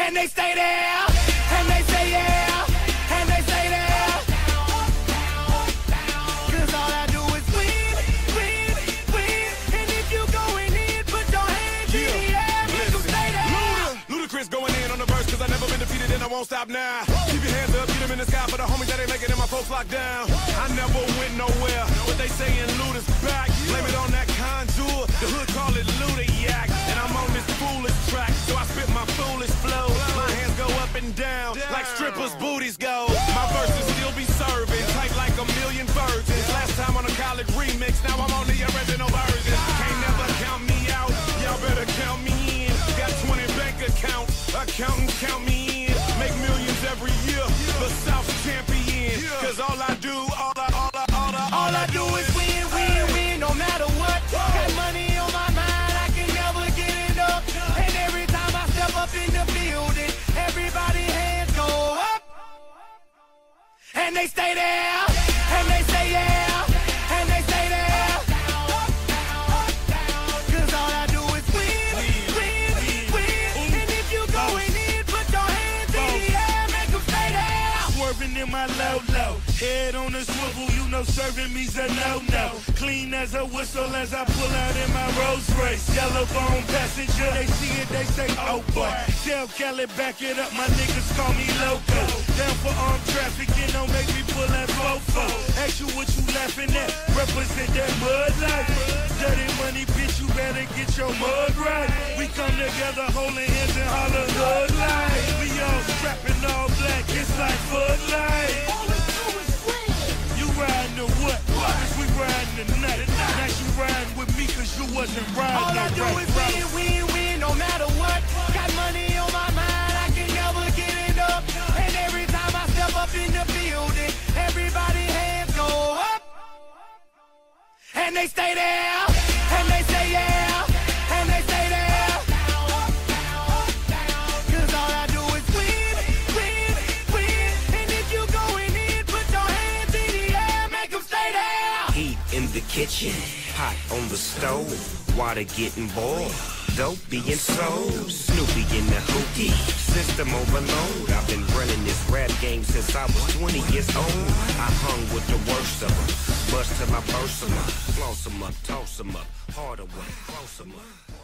And they stay there, and they say yeah, and they stay there. Cause all I do is win, win, win. And if you going in, put your hands in the air, make them stay there. Ludacris going in on the verse, cause I never been defeated and I won't stop now. Keep your hands up, get them in the sky for the homies that ain't making it, my folks locked down. I never went nowhere, but they saying Luda's back. Blame it on that contour, the hood call it Luda-yak. And I'm on this foolish track, so I spit my foolish flow. My hands go up and down, like strippers' booties go. My verses still be serving, tight like a million virgins. Last time on a college remix, now I'm on the original version. Can't never count me out, y'all better count me in. Got 20 bank accounts, accountants count me in. Make millions every year, the South's champion. Cause all I do, all I do is win, win, win, no matter what. Got money on my mind, I can never get it up. And every time I step up in the building, everybody hands go up. And they stay there, and they say yeah, and they stay there. Cause all I do is win, win, win. And if you going in, put your hands in the air, make them stay there. Swerving in my low-low, head on a swivel, you know serving me's a no-no. Clean as a whistle as I pull out in my Rolls Royce. Yellow bone passenger, they see it, they say, oh boy. Tell Cali, back it up, my niggas call me loco. Down for armed trafficking, don't make me pull that fofo. Ask you what you laughing at, represent that mud life. Dirty money, bitch, you better get your mud right. We come together, holding hands and holler hood life. We all strapping all black, it's like Bud Light. You riding to what? Cause we riding tonight. Now you riding with me cause you wasn't riding. All I do is win, win, win, no matter what. Got money on my mind, I can never get it up. And every time I step up in the building, everybody hands go up. And they stay there, and they say yeah, and they stay there. Cause all I do is win, win, win. And if you going in, put your hands in the air, make them stay there. Heat in the kitchen, hot on the stove, water getting boiled, dope being sold, Snoopy in the hookie, system overload. I've been running this rap game since I was 20 years old. I hung with the worst of them, bust till I burst them up, floss them up, toss them up, harder way, close them up.